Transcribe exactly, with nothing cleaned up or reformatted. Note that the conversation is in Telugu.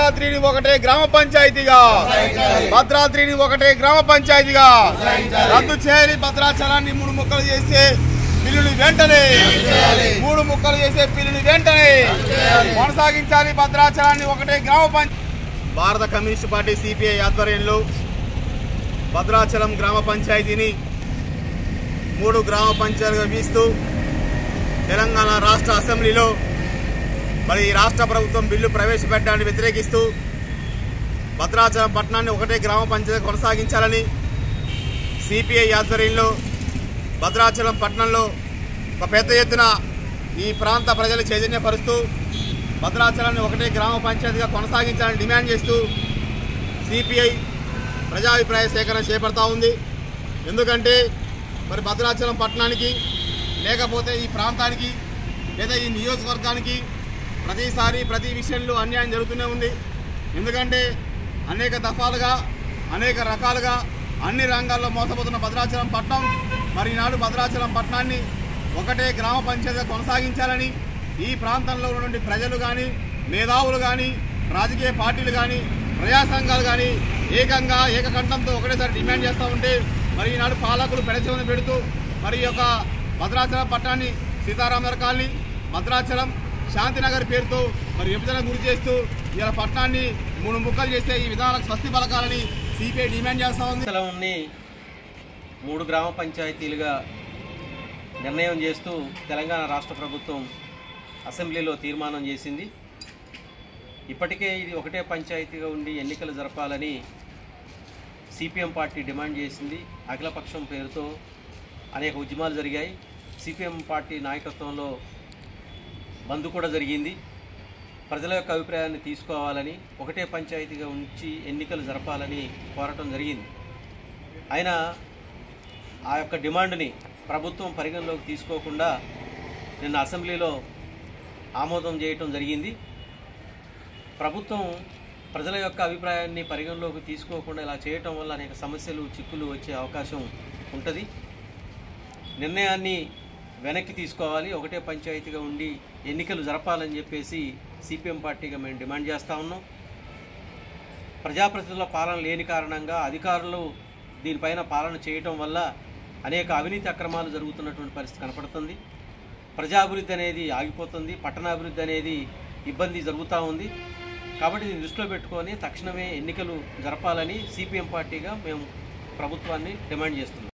భద్రాద్రిని ఒకటే గ్రామ పంచాయతీగా భద్రాద్రిని ఒకటే గ్రామ పంచాయతీగా రద్దు చేయాలి. భద్రాచలాన్ని మూడు ముక్కలు చేసే బిల్లుని వెంటనే మూడు ముక్కలు చేసే బిల్లుని వెంటనే కొనసాగించాలి. భద్రాచలాన్ని ఒకటే గ్రామ పంచాయతీ. భారత కమ్యూనిస్టు పార్టీ సిపిఐ ఆధ్వర్యంలో భద్రాచలం గ్రామ పంచాయతీని మూడు గ్రామ పంచాయతీగా వీస్తూ తెలంగాణ రాష్ట్ర అసెంబ్లీలో మరి రాష్ట్ర ప్రభుత్వం బిల్లు ప్రవేశపెట్టడాన్ని వ్యతిరేకిస్తూ భద్రాచలం పట్టణాన్ని ఒకటే గ్రామ పంచాయతీ కొనసాగించాలని సిపిఐ ఆధ్వర్యంలో భద్రాచలం పట్టణంలో ఒక పెద్ద ఎత్తున ఈ ప్రాంత ప్రజలు చైతన్యపరుస్తూ భద్రాచలాన్ని ఒకటే గ్రామ పంచాయతీగా కొనసాగించాలని డిమాండ్ చేస్తూ సిపిఐ ప్రజాభిప్రాయ సేకరణ చేపడతా ఉంది. ఎందుకంటే మరి భద్రాచలం పట్టణానికి లేకపోతే ఈ ప్రాంతానికి లేదా ఈ నియోజకవర్గానికి ప్రతిసారి ప్రతి విషయంలో అన్యాయం జరుగుతూనే ఉంది. ఎందుకంటే అనేక దఫాలుగా అనేక రకాలుగా అన్ని రంగాల్లో మోసపోతున్న భద్రాచలం పట్టణం మరి ఈనాడు భద్రాచలం పట్టణాన్ని ఒకటే గ్రామ పంచాయతీగా కొనసాగించాలని ఈ ప్రాంతంలో ఉన్నటువంటి ప్రజలు కానీ మేధావులు కానీ రాజకీయ పార్టీలు కానీ ప్రజా సంఘాలు కానీ ఏకంగా ఏకకంఠంతో ఒకటేసారి డిమాండ్ చేస్తూ ఉంటే మరి ఈనాడు పాలకులు పెడచెవిన పెడుతూ మరి యొక్క భద్రాచలం పట్టణాన్ని సీతారామనగర్ కాలనీ భద్రాచలం శాంతినగర్ పేరుతో మరి విభజన గురి చేస్తూ ఇలా పట్టణాన్ని మూడు ముక్కలు చేస్తే ఈ విధానాలకు స్వస్తి పలకాలని సిపిఐ డిమాండ్ చేస్తూ ఉంది. మూడు గ్రామ పంచాయతీలుగా నిర్ణయం చేస్తూ తెలంగాణ రాష్ట్ర ప్రభుత్వం అసెంబ్లీలో తీర్మానం చేసింది. ఇప్పటికే ఇది ఒకటే పంచాయతీగా ఉండి ఎన్నికలు జరపాలని సిపిఎం పార్టీ డిమాండ్ చేసింది. అఖిలపక్షం పేరుతో అనేక ఉద్యమాలు జరిగాయి. సిపిఎం పార్టీ నాయకత్వంలో బంద్ కూడా జరిగింది. ప్రజల యొక్క అభిప్రాయాన్ని తీసుకోవాలని ఒకటే పంచాయతీగా ఉంచి ఎన్నికలు జరపాలని కోరటం జరిగింది. అయినా ఆ యొక్క డిమాండ్ని ప్రభుత్వం పరిగణలోకి తీసుకోకుండా నిన్న అసెంబ్లీలో ఆమోదం చేయటం జరిగింది. ప్రభుత్వం ప్రజల యొక్క అభిప్రాయాన్ని పరిగణలోకి తీసుకోకుండా ఇలా చేయటం వల్ల అనేక సమస్యలు చిక్కులు వచ్చే అవకాశం ఉంటుంది. నిర్ణయాన్ని వెనక్కి తీసుకోవాలి, ఒకటే పంచాయతీగా ఉండి ఎన్నికలు జరపాలని చెప్పేసి సిపిఎం పార్టీగా మేము డిమాండ్ చేస్తూ ఉన్నాం. ప్రజాప్రతినిధుల పాలన లేని కారణంగా అధికారులు దీనిపైన పాలన చేయటం వల్ల అనేక అవినీతి అక్రమాలు జరుగుతున్నటువంటి పరిస్థితి కనపడుతుంది. ప్రజాభివృద్ధి అనేది ఆగిపోతుంది, పట్టణాభివృద్ధి అనేది ఇబ్బంది జరుగుతూ ఉంది. కాబట్టి దీన్ని దృష్టిలో పెట్టుకొని తక్షణమే ఎన్నికలు జరపాలని సిపిఎం పార్టీగా మేము ప్రభుత్వాన్ని డిమాండ్ చేస్తున్నాం.